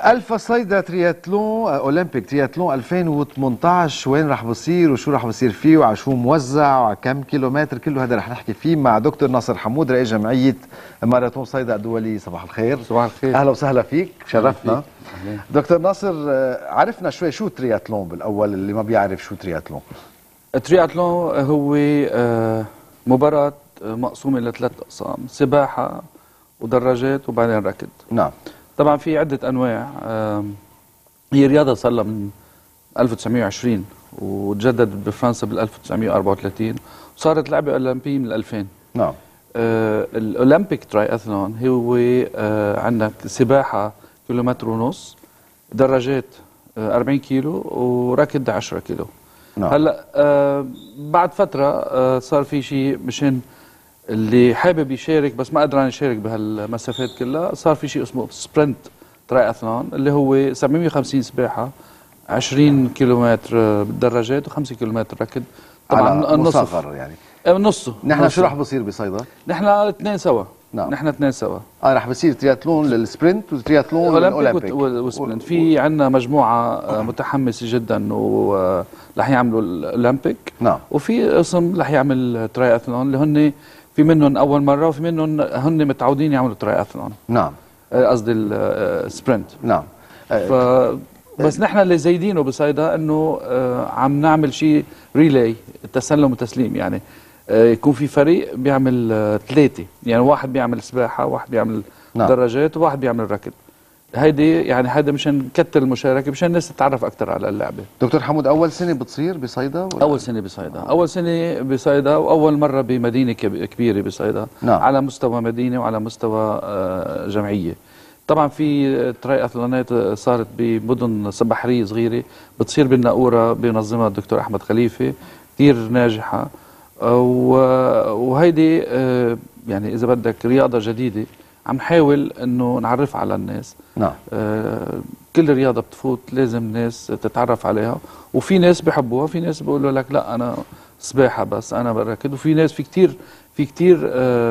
ألفا صيدا ترياتلون أولمبيك ترياتلون 2018 وين رح بصير وشو رح بصير فيه وعلى شو موزع وعلى كم كيلومتر، كله هذا رح نحكي فيه مع دكتور ناصر حمود رئيس جمعية ماراثون صيدا الدولي. صباح الخير. صباح الخير. أهلا وسهلا فيك، شرفتنا. دكتور ناصر، عرفنا شوي شو ترياتلون بالأول اللي ما بيعرف شو ترياتلون. الترياتلون هو مباراة مقسومة لثلاث أقسام، سباحة ودراجات وبعدين ركض. نعم. طبعا في عدة أنواع. هي رياضة صار لها من 1920 وتجددت بفرنسا بال 1934 وصارت لعبة أولمبية من 2000. نعم. الأولمبيك تراياثلون هو عندك سباحة كيلومتر ونص، دراجات 40 كيلو وركض 10 كيلو. نعم. هلا بعد فترة صار في شيء مشان اللي حابب يشارك بس ما قدران يشارك بهالمسافات كلها، صار في شيء اسمه سبرنت تراياثلون اللي هو 750 سباحة، 20 كيلومتر بالدراجات و5 كيلومتر ركض. طبعا مصغر يعني نصه. نحن شو رح بصير بصيدا؟ نحن اثنين سوا. نعم. نحن اثنين سوا. رح بصير ترياتلون للسبرنت وترياتلون للأولمبيك والسبرنت. في عندنا مجموعة متحمسة جدا ورح يعملوا الأولمبيك. نعم. وفي قسم رح يعمل تراياثلون اللي هن في منهم أول مرة وفي منهم هن متعودين يعملوا تراياثلون. نعم. قصدي السبرنت. نعم. بس نحن اللي زايدينه بصيدا انه عم نعمل شيء ريلاي، تسلم وتسليم، يعني يكون في فريق بيعمل ثلاثة، يعني واحد بيعمل سباحة، واحد بيعمل نعم. دراجات، وواحد بيعمل ركض. هيدا مشان نكتر المشاركة، مشان الناس تتعرف أكثر على اللعبة. دكتور حمود، أول سنة بتصير بصيدا؟ أول سنة بصيدا. أول سنة بصيدا وأول مرة بمدينة كبيرة بصيدا. نعم. على مستوى مدينة وعلى مستوى جمعية. طبعا في تراياثلونات صارت بمدن بحرية صغيرة، بتصير بالناقورة بينظمها الدكتور أحمد خليفة، كثير ناجحة. وهيدي يعني إذا بدك رياضة جديدة عم نحاول إنه نعرف على الناس. نعم. كل رياضة بتفوت لازم ناس تتعرف عليها، وفي ناس بحبوها، في ناس بيقولوا لك لا أنا سباحة بس أنا بركض، وفي ناس في كثير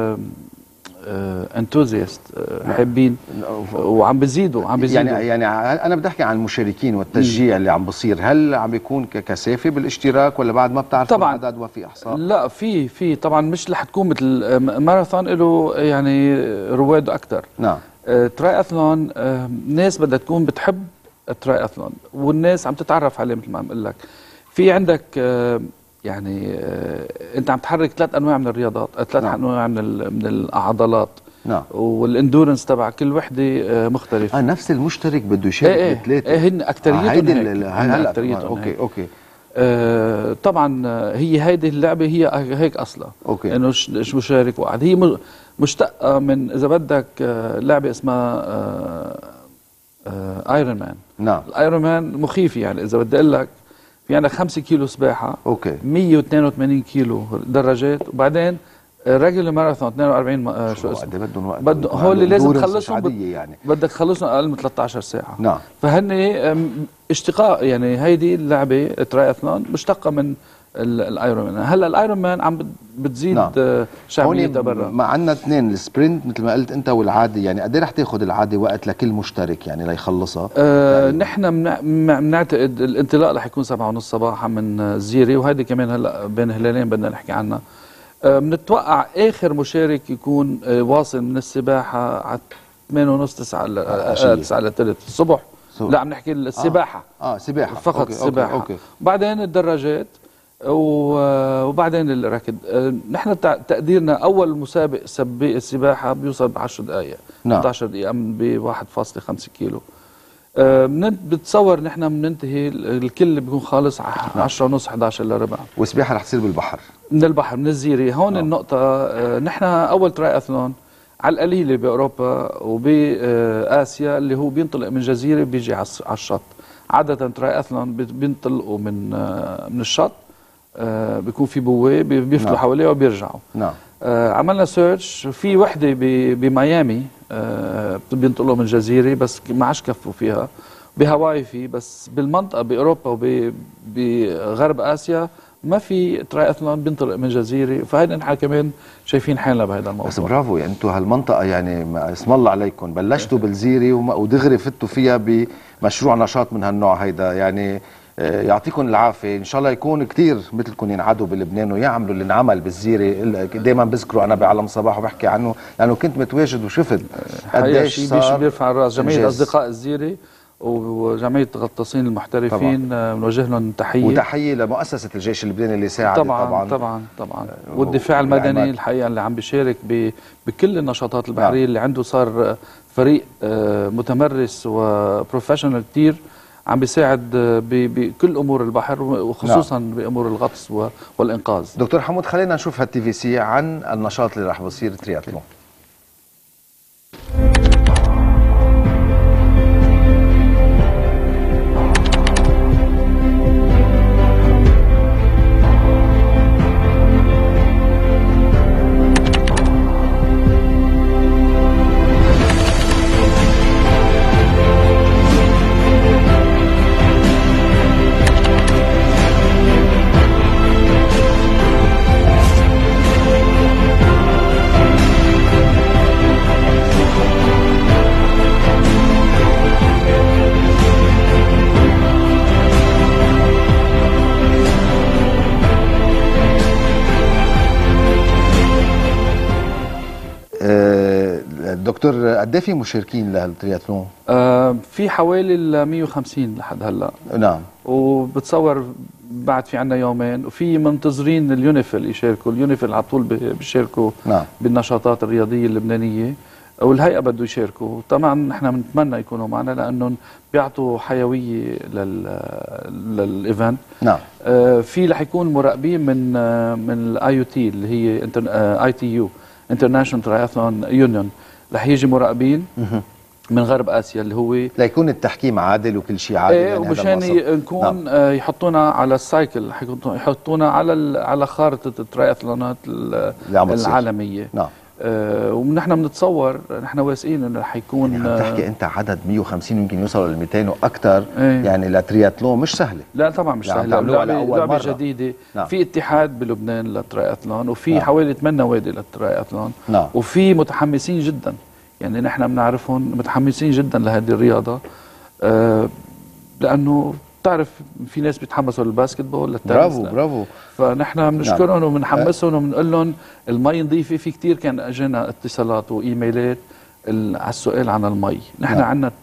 انتوزيست حابين وعم بزيدوا يعني انا بدي احكي عن المشاركين والتشجيع اللي عم بصير. هل عم بيكون كثافه بالاشتراك ولا بعد ما بتعرفوا العدد وفي احصاء؟ لا، في طبعا مش رح تكون مثل ماراثون له يعني رواده اكثر. نعم. تراياثلون ناس بدها تكون بتحب التراياثلون والناس عم تتعرف عليه. مثل ما عم اقول لك، في عندك يعني انت عم تحرك ثلاث انواع من الرياضات، ثلاث نعم. انواع من العضلات. نعم. والاندورنس تبع كل وحده مختلف. نفس المشترك بده يشارك بثلاثه. هن اكثريتهم هلا اوكي. طبعا هيدي اللعبه هي هيك اصلا. اوكي. انه مشارك واحد. هي مشتقه من اذا بدك لعبه اسمها ايرون مان. نعم. الايرون مان مخيف، يعني اذا بدي اقول لك في عندك 5 كيلو سباحه، اوكي، 182 كيلو دراجات، وبعدين رجل ماراثون 42 شو اسمه بدهم وقت. هو اللي لازم تخلصهم يعني بدك تخلصهم اقل من 13 ساعه. نعم. فهن اشتقاق، يعني هيدي اللعبه تراياثلون مشتقه من الايرون مان. هلا الايرون مان عم بتزيد نعم. شعبيتها برا. ما عندنا اثنين، السبرنت مثل ما قلت انت والعادي، يعني قد ايه رح تاخذ العادي وقت لكل مشترك يعني ليخلصها؟ يعني نحن بنعتقد الانطلاق رح يكون 7:30 صباحا من الزيري، وهيدي كمان هلا بين هلالين بدنا نحكي عنها. بنتوقع اخر مشارك يكون واصل من السباحه على 8:30 9 ل 3 الصبح. لا عم نحكي السباحه. سباحه فقط. أوكي. السباحه. أوكي. بعدين الدراجات وبعدين الركض. نحن تقديرنا اول مسابق السباحه بيوصل ب 10 دقائق. نعم. 11 دقيقه ب 1.5 كيلو. بتصور نحن بننتهي الكل بيكون خالص 10:30 11 الا ربع. والسباحه رح تصير بالبحر؟ من البحر، من الزيري. هون النقطه، نحن اول تراياثلون على القليله باوروبا وباسيا اللي هو بينطلق من جزيره بيجي على الشط. عاده تراياثلون بينطلقوا من الشط، بيكون في بوابه بيفتحوا نعم. حواليه وبيرجعوا. نعم. عملنا سيرش في وحده بميامي، بينطلقوا من جزيره بس ما عادش كفوا فيها. بهاواي في، بس بالمنطقه باوروبا وبغرب اسيا ما في ترايثلون بينطلق من جزيره، فهيدا نحن كمان شايفين حالنا بهذا الموضوع. بس برافو، يعني انتم هالمنطقه يعني اسم الله عليكم، بلشتوا بالزيري ودغري فتوا فيها بمشروع نشاط من هالنوع هيدا، يعني يعطيكم العافيه، ان شاء الله يكون كثير مثلكم ينعدوا بلبنان ويعملوا اللي انعمل بالزيري. دائما بذكره انا بعلم صباح وبحكي عنه لانه كنت متواجد وشفت قديش صار. بيرفع الراس جمعيه اصدقاء الزيري وجمعيه غطاسين المحترفين، بنوجه لهم تحيه، وتحيه لمؤسسه الجيش اللبناني اللي ساعدت طبعا والدفاع المدني الحقيقه اللي عم بيشارك بكل النشاطات البحريه، اللي عنده صار فريق متمرس وبروفيشنال كثير عم بيساعد بكل امور البحر وخصوصا بامور الغطس والانقاذ. دكتور حمود، خلينا نشوف هالتي في سي عن النشاط اللي رح بصير ترياتلون. دكتور، قد ايه في مشاركين لهالترياتلون؟ في حوالي 150 لحد هلا. نعم. وبتصور بعد في عنا يومين، وفي منتظرين اليونيفيل يشاركوا، اليونيفيل على طول بيشاركوا. نعم. بالنشاطات الرياضيه اللبنانيه، والهيئه بده يشاركوا. طبعا نحن بنتمنى يكونوا معنا لانهم بيعطوا حيويه للايفنت. نعم. في رح يكون مراقبين من الاي يو تي اللي هي اي تي يو، انترناشونال ترايثلون يونيون، رح يجي مراقبين من غرب اسيا اللي هو ليكون التحكيم عادل وكل شيء عادل. يعني ومشان نكون يحطونا على السايكل، يحطونا على خارطه الترايثلونات العالميه. نعم. ونحن بنتصور، نحن واثقين انه رح يكون يعني عم تحكي انت عدد 150 يمكن يوصلوا ل 200 واكثر. يعني لترياتلون مش سهله. لا طبعا مش سهله، لعبه جديده. نعم. في اتحاد بلبنان للترايثلون، وفي نعم. حوالي 8 نوادي للترايثلون. نعم. وفي متحمسين جدا، يعني نحن بنعرفهم متحمسين جدا لهذه الرياضه. لانه بتعرف في ناس بيتحمسوا للباسكتبول، للتنس. برافو. فنحن بنشكرهم وبنحمسهم وبنقول لهم المي نظيفه. في كثير كان اجانا اتصالات وايميلات على السؤال عن المي. نحن عندنا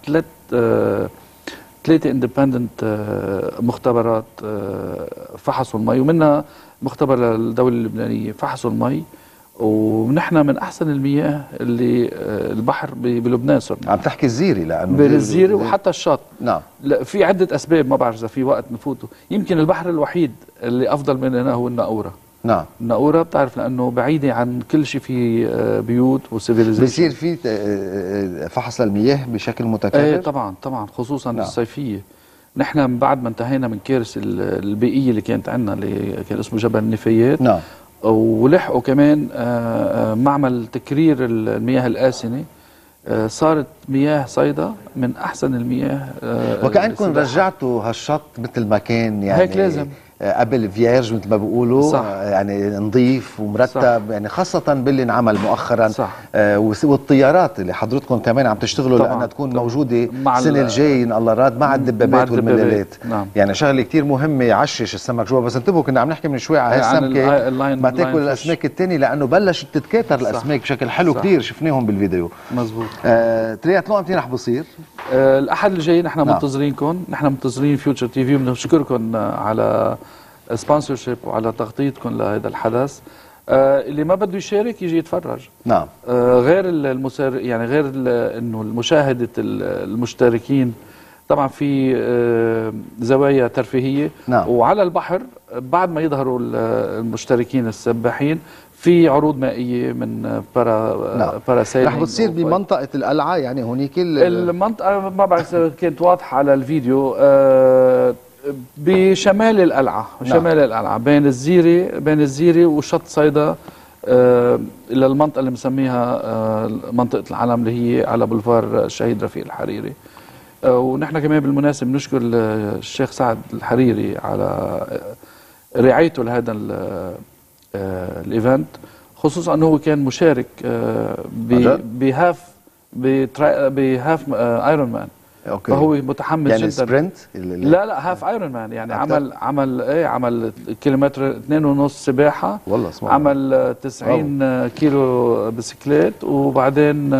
ثلاثه اندبندنت مختبرات فحصوا المي، ومنها مختبر الدوله اللبنانيه فحصوا المي، ونحن من احسن المياه اللي البحر بلبنان صرنا. عم تحكي الزيري، لانه بالزيري وحتى الشط. نعم. لا، في عده اسباب، ما بعرف اذا في وقت نفوته. يمكن البحر الوحيد اللي افضل مننا هو الناقوره. نعم. الناقوره بتعرف لانه بعيده عن كل شيء، في بيوت وسيفيلايزيشن. بصير في فحص للمياه بشكل متكرر؟ ايه طبعا خصوصا نعم. الصيفيه. نحن بعد ما انتهينا من كارثه البيئيه اللي كانت عندنا، اللي كان اسمه جبل النفايات. نعم. ولحقوا كمان معمل تكرير المياه الآسنة. صارت مياه صيدا من أحسن المياه. وكأنكم رجعتوا هالشط مثل ما كان، يعني هيك لازم. قبل فييرج مثل ما بيقولوا. صح. يعني نظيف ومرتب. صح. يعني خاصة باللي انعمل مؤخرا. صح. والطيارات اللي حضرتكم كمان عم تشتغلوا لأنها تكون موجودة السنة الجاية إن الله راد مع الدبابات والملالات. نعم. يعني شغلة كتير مهمة يعشش السمك جوا. بس انتبهوا، كنا عم نحكي من شوي على هالسمكة ما تاكل الأسماك الثانية، لأنه بلشت تتكاثر الأسماك بشكل حلو. صح. كتير شفناهم بالفيديو. مزبوط. ترياتلون متى رح بصير؟ الأحد الجاي. نحن منتظرينكم، نحن منتظرين فيوتشر تي في، وبنشكركم على سبونسرشيب وعلى تغطيتكم لهذا الحدث. اللي ما بده يشارك يجي يتفرج. نعم. غير يعني غير انه مشاهده المشتركين، طبعا في زوايا ترفيهيه. نعم. وعلى البحر بعد ما يظهروا المشتركين السباحين في عروض مائيه من باراسايلينج. رح بتصير بمنطقه القلعه، يعني هونيك المنطقه ما بعرف اذا كانت واضحه على الفيديو. بشمال القلعه. نعم. شمال القلعه بين الزيري وشط صيدا، الى المنطقه اللي مسميها منطقه العلم، اللي هي على بولفار الشهيد رفيق الحريري. ونحن كمان بالمناسبه بنشكر الشيخ سعد الحريري على رعايته لهذا الايفنت، خصوصا انه هو كان مشارك بهاف ايرون مان. اوكي. فهو متحمس يعني جدا. سبرنت؟ لا هاف ايرون مان، يعني أكتر. عمل كيلومتر 2.5 سباحه، والله اسمع. عمل 90 كيلو بسكليت، وبعدين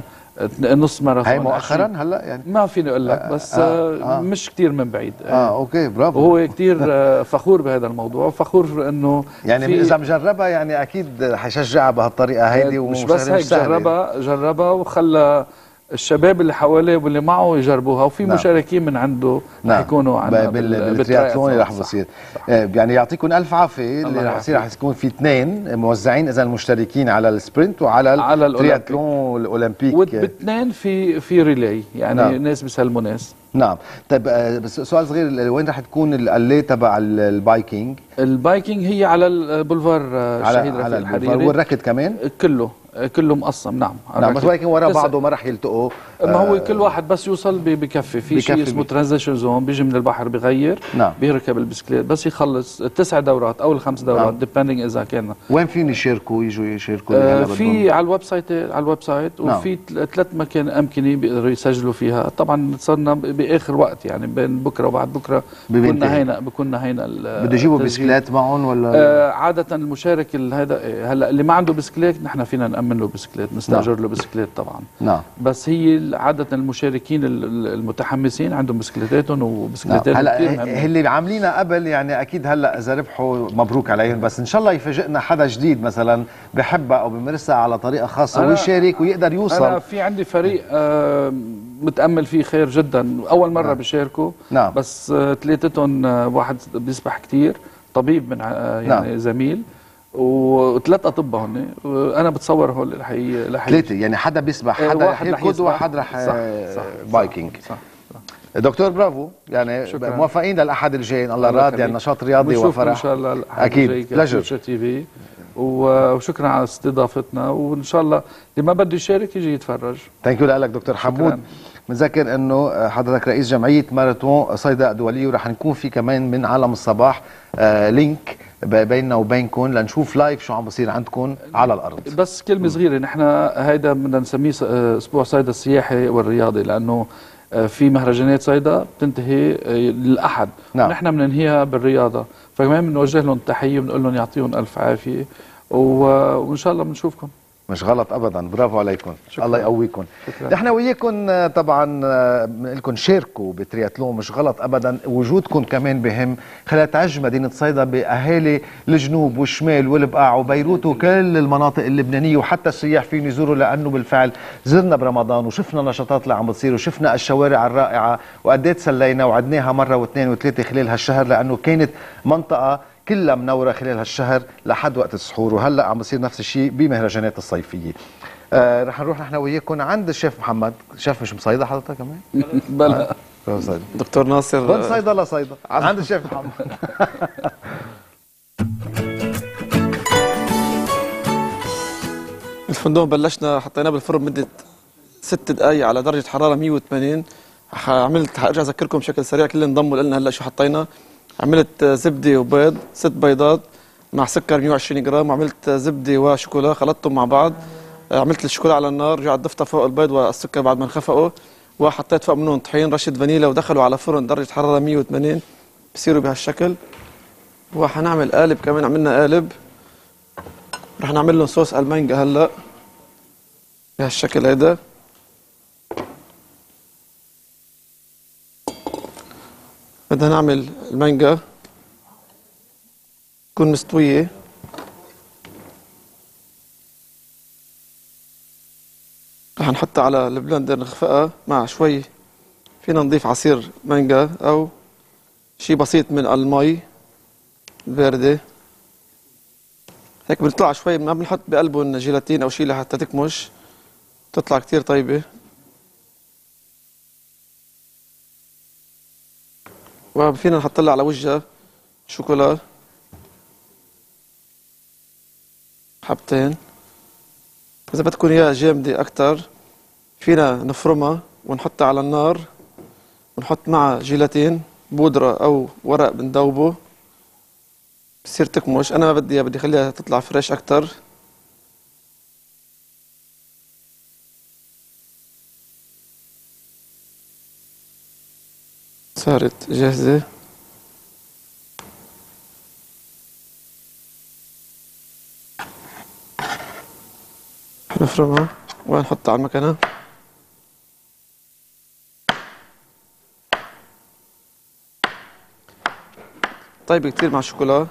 نص ماراثون. هاي مؤخرا هلا يعني؟ ما فيني اقول لك، بس مش كثير من بعيد. اوكي، برافو. وهو كثير فخور بهذا الموضوع، فخور انه يعني اذا مجربها يعني اكيد حيشجعها بهالطريقه هيدي. مش بس هيك، جربها وخلى الشباب اللي حواليه واللي معه يجربوها، وفي مشاركين من عنده رح يكونوا عندنا بالترياتلون اللي رح بصير. يعني يعطيكم الف عافيه. اللي رح يصير رح يكون في 2 موزعين اذا المشتركين على السبرنت وعلى الترياتلون الاولمبيك، وباثنين في ريلاي، يعني ناس بيسلموا ناس. نعم. طيب بس سؤال صغير، وين رح تكون القلة تبع البايكينج؟ البايكينج هي على البولفار الشهيد رفيق الحريري، والركض كمان كله مقسم. نعم بس ولكن ورا بعضه ما رح يلتقوا. ما هو كل واحد بس يوصل بكفي في شيء اسمه ترانزيشن زون، بيجي من البحر بغير. بيركب البسكليت بس يخلص 9 دورات او ال5 دورات ديبندينج اذا كان. وين فين يشاركوا يشاركوا؟ في على الويب سايت وفي 3 امكنه بيقدروا يسجلوا فيها. طبعا صرنا باخر وقت، يعني بين بكره وبعد بكره بكون هينا بده يجيبوا بسكليت معهم ولا؟ عاده المشارك هذا هلا اللي ما عنده بسكليت نحن فينا نأمن له بسكليت، نستاجر له بسكليت طبعا. بس هي عادة المشاركين المتحمسين عندهم بسكليتاتهم وبسكليتاتهم كثير هلا اللي عاملينها قبل يعني اكيد هلا اذا ربحوا مبروك عليهم، بس ان شاء الله يفاجئنا حدا جديد مثلا بحبها او بمارسها على طريقه خاصه ويشارك ويقدر يوصل. انا في عندي فريق متأمل فيه خير جدا، اول مرة بيشاركوا. بس 3 واحد بيسبح كثير، طبيب من يعني زميل، و3 اطباء هن. انا بتصور هول رح 3 يعني حدا بيسبح، حدا رح يركض، وحد رح بايكينج. صح. دكتور برافو، يعني شكرا. موفقين للاحد الجاي الله راد، يعني نشاط رياضي وفرح ان شاء الله. اكيد بلجر تي في، وشكرا على استضافتنا، وان شاء الله اللي ما بده يشارك يجي يتفرج. ثانك يو لك دكتور حمود. بنذكر انه حضرتك رئيس جمعيه ماراثون صيدا الدوليه، ورح نكون في كمان من عالم الصباح لينك بيننا وبينكم لنشوف لايف شو عم بصير عندكم على الارض. بس كلمه صغيره، نحن هيدا بدنا نسميه اسبوع صيدا السياحي والرياضي، لانه في مهرجانات صيدا بتنتهي الاحد. ونحن بننهيها بالرياضه، فكمان بنوجه لهم تحيه وبنقول لهم يعطيهم الف عافيه، وان شاء الله بنشوفكم. مش غلط ابدا، برافو عليكم. شكرا. الله يقويكم. نحن وياكم طبعا بنقول لكم شاركوا بترياتلون، مش غلط ابدا، وجودكم كمان بهم. خلال تعج مدينه صيدا باهالي الجنوب والشمال والبقاع وبيروت وكل المناطق اللبنانيه، وحتى السياح فين يزوروا، لانه بالفعل زرنا برمضان وشفنا النشاطات اللي عم بتصير وشفنا الشوارع الرائعه، وقد ايه تسلينا وعدناها مره واثنين وثلاثه خلال هالشهر، لانه كانت منطقه كلها منوره خلال هالشهر لحد وقت السحور، وهلا عم بصير نفس الشيء بمهرجانات الصيفيه. رح نروح نحن وياكم عند الشيف محمد. شيف مش مصيده حضرتك كمان؟ بلا دكتور ناصر هون صيدله عند الشيف محمد. الفندق بلشنا حطيناه بالفرن مده 6 دقائق على درجه حراره 180. حارجع اذكركم بشكل سريع كل انضموا لنا هلا شو حطينا. عملت زبده وبيض 6 بيضات مع سكر 120 جرام، وعملت زبده وشوكولا خلطتهم مع بعض. عملت الشوكولا على النار، رجعت ضفتها فوق البيض والسكر بعد ما انخفقوا، وحطيت فوق منهم طحين رشه فانيلا، ودخلوا على فرن درجه حراره 180 بصيروا بهالشكل. وحنعمل قالب كمان، عملنا قالب رح نعمل لهم صوص المانجا هلا بهالشكل هيدا. بدنا نعمل المانجا تكون مستوية، رح نحطها على البلندر نخفقها مع شوي، فينا نضيف عصير مانجا أو شي بسيط من المي الباردة هيك. بنطلع شوي، ما بنحط بقلبهم جيلاتين أو شي لحتى تكمش، تطلع كتير طيبة. وفينا نحط لها على وجهها شوكولا حبتين. إذا بدكم إياها جامدة أكتر فينا نفرمها ونحطها على النار، ونحط معها جيلاتين بودرة أو ورق بندوبه بصير تكمش. انا ما بدي بدي اخليها تطلع فريش اكتر. صارت جاهزة. نفرمها ونحطها على المكنة. طيب كتير مع الشوكولا.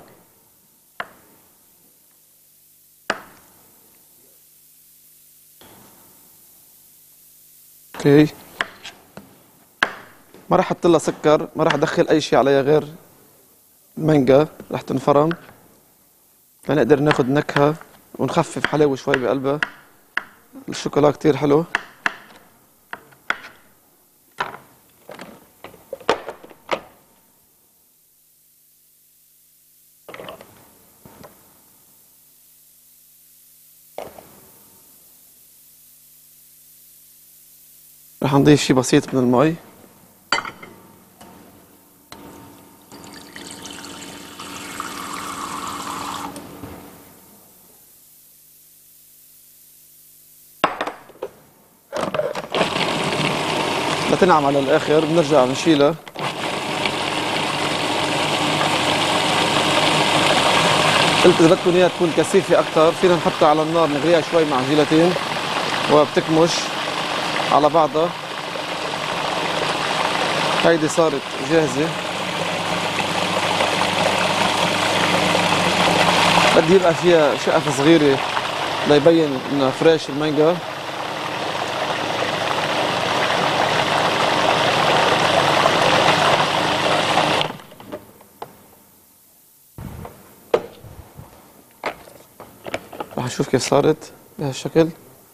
اوكي، ما راح احط لها سكر، ما راح ادخل اي شيء عليها غير المانجا. راح تنفرم لنقدر ناخذ نكهة ونخفف حلاوة شوي بقلبها. الشوكولا كتير حلو. راح نضيف شي بسيط من المي. لتنعم على الاخر بنرجع بنشيلها. قلت اذا بدكم اياها تكون كثيفة اكثر فينا نحطها على النار نغليها شوي مع جيلاتين وبتكمش على بعضها. هيدي صارت جاهزة. بدي يبقى فيها شقفة صغيرة ليبين انها فريش المانجا. راح نشوف كيف صارت بهالشكل.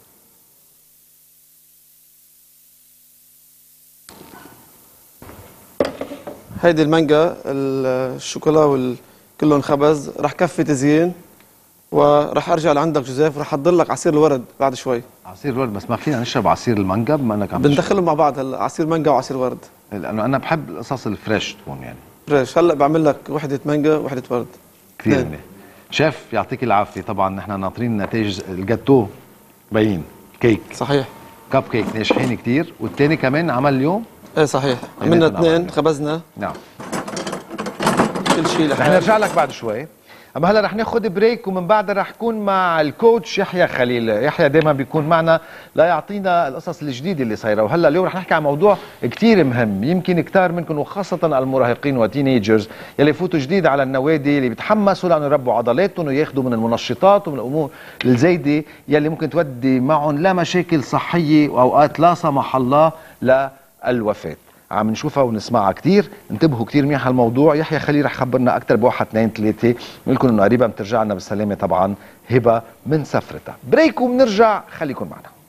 هيدي المانجا الشوكولا كله انخبز. راح كفي تزيين وراح ارجع لعندك جوزيف وراح احضر لك عصير الورد بعد شوي. عصير الورد، بس ما فينا نشرب عصير المانجا بما انك عم بندخلهم مع بعض هلا، عصير مانجا وعصير ورد. لانه انا بحب القصص الفريش تكون يعني فريش. هلا بعمل لك وحده مانجا وحده ورد. كثير منيح. شيف يعطيك العافيه. طبعا نحن ناطرين نتائج الجاتو باين كيك. صحيح. كب كيك ناجحين كثير، والثاني كمان عمل اليوم. ايه صحيح، عملنا اثنين خبزنا. نعم، كل شيء رح نرجع لك بعد شوي. اما هلا رح ناخذ بريك ومن بعدها رح نكون مع الكوتش يحيى خليل. يحيى دائما بيكون معنا ليعطينا القصص الجديده اللي صايره. وهلا اليوم رح نحكي عن موضوع كثير مهم، يمكن كثار منكم وخاصه المراهقين والتينيجرز يلي يفوتوا جديد على النوادي، اللي بيتحمسوا لانه يربوا عضلاتهم وياخذوا من المنشطات ومن الامور الزايده يلي ممكن تودي معهم لمشاكل صحيه واوقات لا سمح الله للوفاه. عم نشوفها ونسمعها كثير. انتبهوا كثير منيح على الموضوع. يحيى خليل رح يخبرنا اكثر بواحد اثنين ثلاثه. بنقول لكم انه قريبا بترجع لنا بالسلامه طبعا هبه من سفرتها. بريك وبنرجع، خليكم معنا.